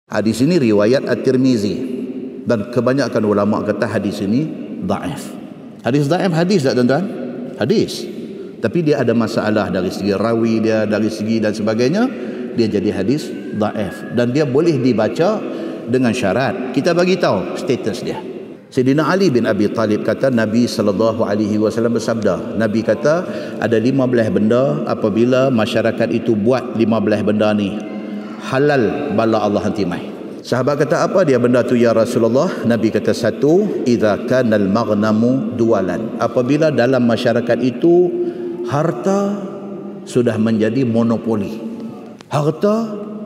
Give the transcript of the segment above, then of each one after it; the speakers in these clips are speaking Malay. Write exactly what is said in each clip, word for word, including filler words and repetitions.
Hadis ini riwayat At-Tirmizi, dan kebanyakan ulama kata hadis ini dhaif. Hadis dhaif hadis tak tuan-tuan? Hadis. Tapi dia ada masalah dari segi rawi dia, dari segi dan sebagainya, dia jadi hadis dhaif, dan dia boleh dibaca dengan syarat kita bagi tahu status dia. Sayyidina Ali bin Abi Talib kata Nabi sallallahu alaihi wasallam bersabda, Nabi kata ada lima belas benda, apabila masyarakat itu buat lima belas benda ni, halal bala Allah hanti mai. Sahabat kata apa dia benda tu ya Rasulullah? Nabi kata satu, idza kana al-maghnamu dualan, apabila dalam masyarakat itu harta sudah menjadi monopoli. Harta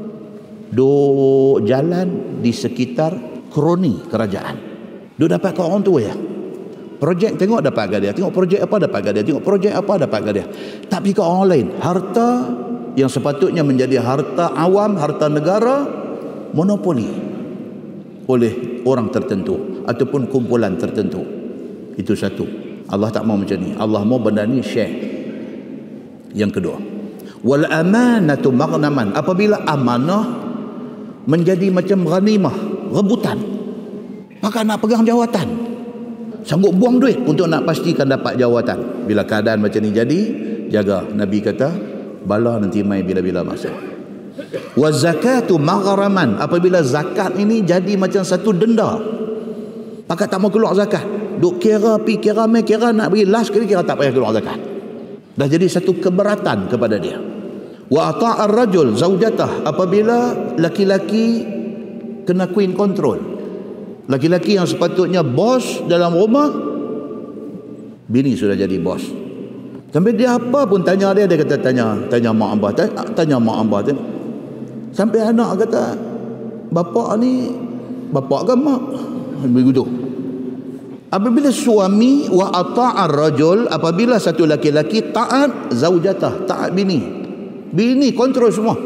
do jalan di sekitar kroni kerajaan. Dia dapat kat orang tu ya. Projek tengok dapat kat dia, tengok projek apa dapat kat dia, tengok projek apa dapat kat dia. Tapi kat orang lain, harta yang sepatutnya menjadi harta awam, harta negara, monopoli oleh orang tertentu ataupun kumpulan tertentu. Itu satu. Allah tak mau macam ni. Allah mau benda ni share. Yang kedua, wal amanatu maghnaman, apabila amanah menjadi macam ghanimah, rebutan. Maka nak pegang jawatan, sanggup buang duit untuk nak pastikan dapat jawatan. Bila keadaan macam ni jadi, jaga. Nabi kata bala nanti mai bila-bila masa. Wa zakatu maghraman, apabila zakat ini jadi macam satu denda. Maka tak mau keluar zakat, duk kira pi kira mai kira nak bagi last kali kira tak payah keluar zakat. Dah jadi satu keberatan kepada dia. Wa ata'ar rajul zaujatah, apabila laki-laki kena queen control. Laki-laki yang sepatutnya bos dalam rumah, bini sudah jadi bos. Sampai dia apa pun tanya dia, dia kata tanya tanya mak abah, tanya, tanya mak abah. Tanya. Sampai anak kata, bapak ni bapak ke mak? Begitu. Apabila suami wa ata'ar rajul, apabila satu laki-laki taat zaujatah, taat bini. Bini kontrol semua.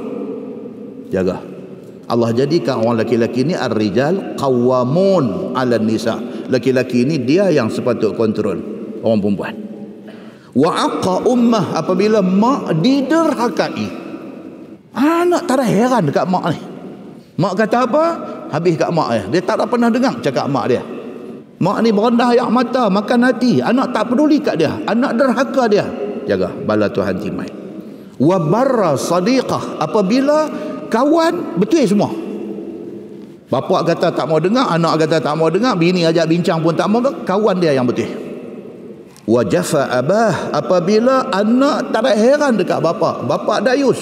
Jaga. Allah jadikan orang laki-laki ni ar-rijal qawwamun 'alan nisa. Laki-laki ni dia yang sepatut kontrol orang perempuan. Wa aqa ummah, apabila mak diderhakai. Anak tak ada heran dekat mak ni. Mak kata apa? Habis kat mak dia. Dia tak ada pernah dengar cakap mak dia. Mak ni berendah air mata, makan hati. Anak tak peduli kat dia. Anak derhaka dia. Jaga, bala Tuhan timai. Wa barra sadiqah, apabila kawan betul semua. Bapak kata tak mau dengar, anak kata tak mau dengar, bini ajak bincang pun tak mau, kawan dia yang betul. Wa jafa abah, apabila anak tak ada heran dekat bapak, bapak dayus.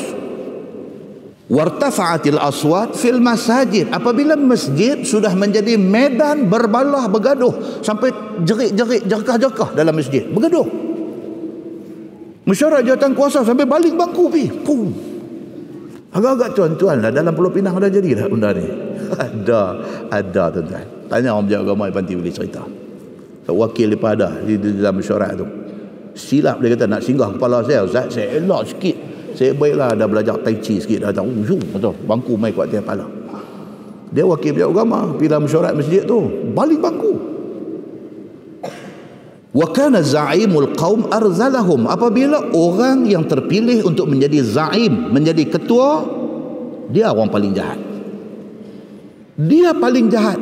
Wartafa'atil aswat fil masajid, apabila masjid sudah menjadi medan berbalah bergaduh, sampai jerit-jerit jerkah-jerkah dalam masjid, bergaduh. Mesyuarat jawatan kuasa sampai baling bangku pi. Pum. Agak-agak tuan-tuan lah, dalam Pulau Pinang ada jadi dah benda ni. Ada, ada tuan-tuan. Tanya orang penjaga agama Panti boleh cerita. Wakil dia ada di, di dalam mesyuarat tu. Silap dia kata nak singgah kepala saya, Ustaz, saya elak sikit. Saya baiklah ada belajar tai chi sikit dah tahu. Zoom betul. Bangku mai kuat atas kepala. Dia wakil penjaga agama pergi dalam mesyuarat masjid tu, baling bangku. Wa kana za'imul qaum arzalahum, apabila orang yang terpilih untuk menjadi zaim, menjadi ketua, dia orang paling jahat. Dia paling jahat.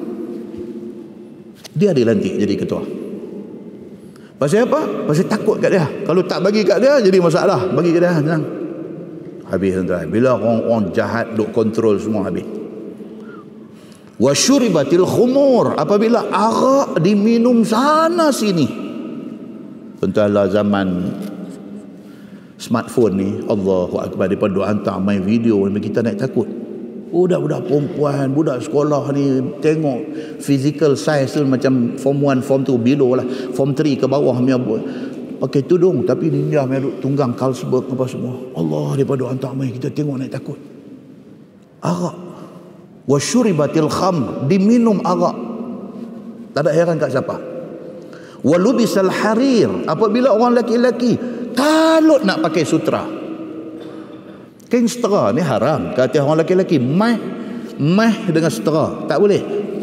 Dia dilantik jadi ketua. Pasal apa? Pasal takut kat dia. Kalau tak bagi kat dia jadi masalah. Bagi kat dia senang. Habis tuan-tuan. Bila orang-orang jahat duk kontrol semua, habis. Wa syuribatil khumur, apabila arak diminum sana sini. Tentulah zaman smartphone ni, Allahu akbar, depa duk hantar main video ni kita naik takut. Budak-budak perempuan, budak sekolah ni tengok physical size tu macam form one, form two below lah, form three ke bawah punya pakai tudung tapi ninja main tunggang Carlsberg apa semua. Allah, depa duk hantar main kita tengok naik takut. Arak wa syuribatil kham, diminum arak. Tak ada heran kat siapa. Wa lubisal harir, apabila orang lelaki-lelaki kalut nak pakai sutra. Kain sutra ni haram kata orang lelaki-lelaki. Meh meh dengan sutra tak boleh.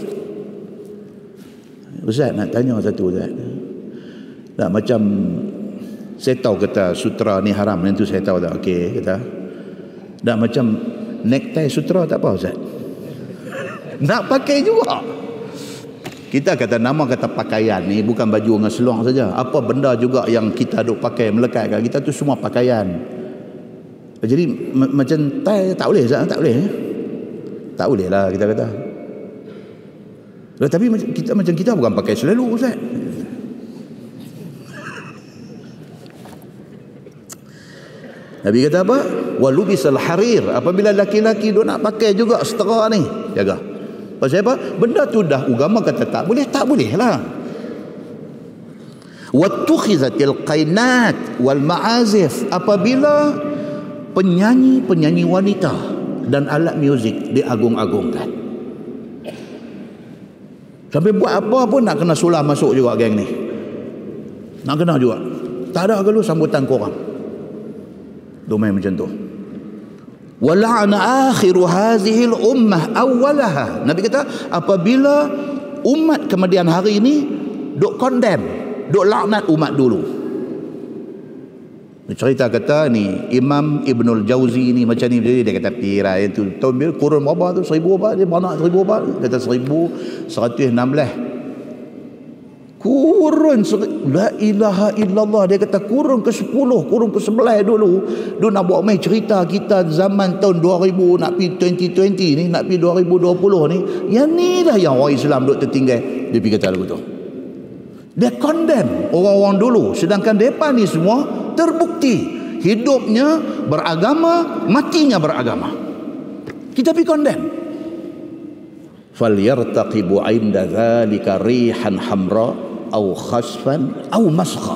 Ustaz nak tanya satu Ustaz. Tak macam saya tahu kata sutra ni haram, yang tu saya tahu tak. Okey kata. Tak macam necktie sutra tak apa Ustaz. Nak pakai juga. Kita kata nama kata pakaian ni bukan baju dengan seluar saja. Apa benda juga yang kita duk pakai melekat kat kita tu semua pakaian. Jadi m- macam tai tak boleh tak boleh. Eh? Tak boleh lah kita kata. Lah, tapi kita macam kita bukan pakai selalu Ustaz. Nabi kata apa? Walubisal harir. Apabila laki-laki duk nak pakai juga setera ni, jaga. Pasal apa? Benda tu dah agama kata tak boleh, tak boleh lah. Wattukhizatil qainat wal ma'azif. Apabila penyanyi-penyanyi wanita dan alat muzik diagung-agungkan. Sampai buat apa pun nak kena sulah masuk juga geng ni. Nak kena juga. Tak ada kalau sambutan korang. Domain macam tu. Wala'ana akhiru hazihil ummah awalaha. Nabi kata apabila umat kemudian hari ini duk condemn, duk laknat umat dulu. Cerita kata ni Imam Ibnul Jauzi ni macam ni, dia kata pira itu tahun bil kurun berapa tu, seribu berapa dia mana seribu berapa, kata seribu seratus enam belas kurun la ilaha illallah. Dia kata kurun ke sepuluh, kurun ke sebelas dulu dia nak buat main cerita kita zaman tahun dua ribu nak pi dua ribu dua puluh ni, nak pi dua ribu dua puluh ni, yang ni dah yang orang Islam duk tertinggal. Dia pergi kata lagu tu, dia condemn orang-orang dulu, sedangkan depa ni semua terbukti hidupnya beragama, matinya beragama. Kita pergi condemn. Falyartaqibu 'inda dzalika rihan hamra au khasfan au maskha.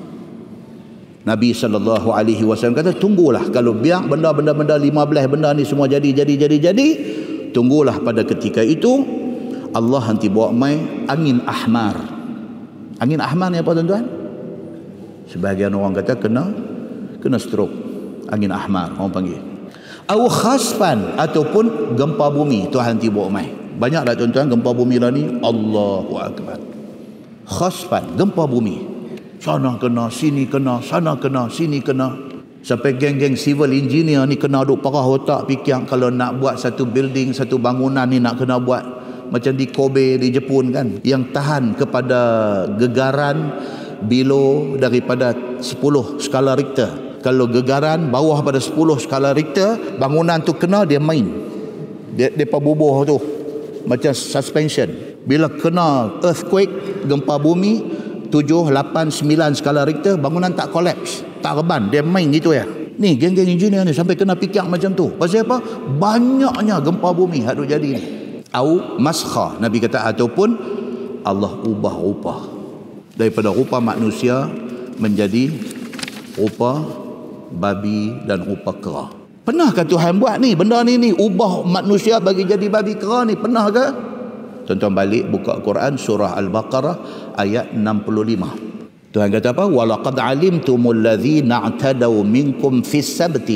Nabi sallallahu alaihi wasallam kata tunggulah, kalau biar benda-benda benda lima belas benda ni semua jadi jadi jadi jadi, tunggulah pada ketika itu Allah nanti bawa mai angin ahmar. Angin ahmar ni apa tuan-tuan? Sebahagian orang kata kena kena stroke. Angin ahmar orang panggil. Au khasfan ataupun gempa bumi, Tuhan nanti bawa mai. Banyak tak tuan-tuan gempa bumi lah ni? Allahu akbar. Khasfan, gempa bumi. Sana kena, sini kena, sana kena, sini kena. Sampai geng-geng civil engineer ni kena duk parah otak fikir kalau nak buat satu building, satu bangunan ni nak kena buat macam di Kobe di Jepun kan, yang tahan kepada gegaran below daripada sepuluh skala Richter. Kalau gegaran bawah pada sepuluh skala Richter, bangunan tu kena dia main. Dia depa bubuh tu macam suspension. Bila kena earthquake, gempa bumi tujuh, lapan, sembilan skala Richter, bangunan tak collapse, tak reban, dia main gitu ya. Ni geng-geng engineer ni sampai kena fikir macam tu. Pasal apa? Banyaknya gempa bumi hak duk jadi ni. Au maskha, Nabi kata, ataupun Allah ubah rupa daripada rupa manusia menjadi rupa babi dan rupa kera. Pernahkah Tuhan buat ni benda ni ni ubah manusia bagi jadi babi kera ni? Pernah ke? Tuan-tuan balik buka Quran surah Al-Baqarah ayat enam puluh lima. Tuhan kata apa? Walaqad alimtumul ladzina i'tadaw minkum fis sabti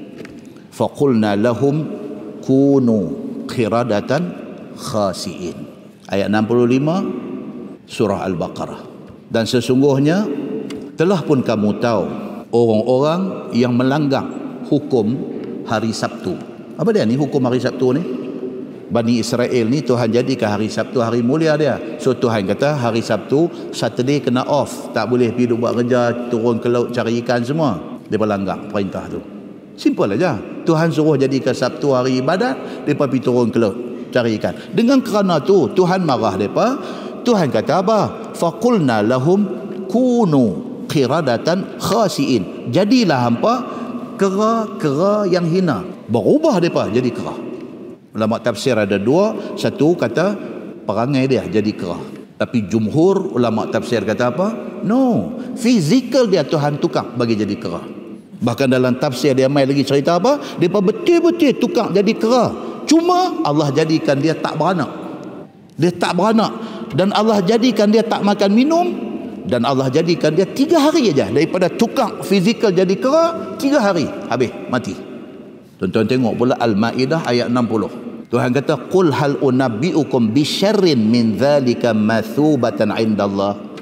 faqulna lahum kunu qiradatan khasiin. Ayat enam puluh lima surah Al-Baqarah. Dan sesungguhnya telah pun kamu tahu orang-orang yang melanggar hukum hari Sabtu. Apa dia ni hukum hari Sabtu ni? Bani Israel ni Tuhan jadikan hari Sabtu hari mulia dia. So Tuhan kata hari Sabtu, Saturday kena off, tak boleh pergi buat kerja, turun ke laut cari ikan semua. Dia melanggar perintah tu. Simple aja. Tuhan suruh jadikan Sabtu hari ibadat, depa pergi turun ke laut cari ikan. Dengan kerana tu Tuhan marah depa. Tuhan kata apa? Faqulna lahum kunu qiradatan khasiin. Jadilah hampa kera-kera yang hina. Berubah depa jadi kera. Ulama tafsir ada dua. Satu kata perangai dia jadi kera. Tapi jumhur ulama tafsir kata apa? No, fizikal dia Tuhan tukar bagi jadi kera. Bahkan dalam tafsir dia mai lagi cerita apa? Dia betul-betul tukar jadi kera. Cuma Allah jadikan dia tak beranak. Dia tak beranak. Dan Allah jadikan dia tak makan minum. Dan Allah jadikan dia tiga hari aja. Daripada tukar fizikal jadi kera, tiga hari habis mati. Tuan-tuan tengok pula Al-Ma'idah ayat enam puluh. Tuhan kata qul hal unabbiukum bisyarrin min dzalika mathubatan indallah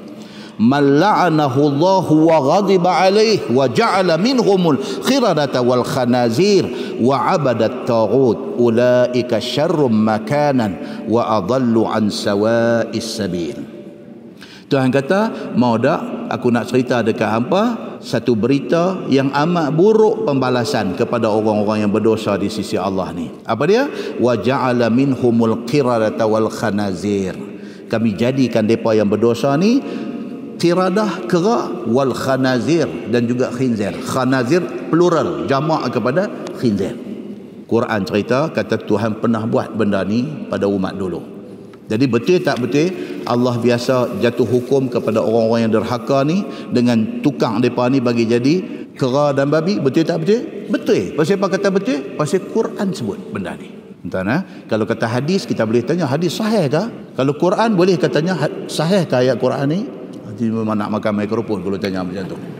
man la'anahu Allah wa ghadiba alaih wa ja'ala minhumul khiradata wal khanazir wa 'abadat taghut ulaika syarrum makanan wa adallu an sawa'is sabil. Tuhan kata, mau tak aku nak cerita dekat hampa satu berita yang amat buruk pembalasan kepada orang-orang yang berdosa di sisi Allah ni. Apa dia? Wa ja'ala minhumul qiradata wal khanazir. Kami jadikan depa yang berdosa ni qiradah, kera, wal khanazir, dan juga khinzir. Khanazir plural, jamak kepada khinzir. Quran cerita kata Tuhan pernah buat benda ni pada umat dulu. Jadi betul tak betul Allah biasa jatuh hukum kepada orang-orang yang derhaka ni dengan tukang mereka ni bagi jadi kera dan babi? Betul tak betul? Betul. Pasal apa kata betul? Pasal Quran sebut benda ni. Entah nah? Kalau kata hadis, kita boleh tanya hadis sahih ke? Kalau Quran boleh katanya sahih ke ayat Quran ni? Jadi memang nak makan mikrofon kalau tanya macam tu.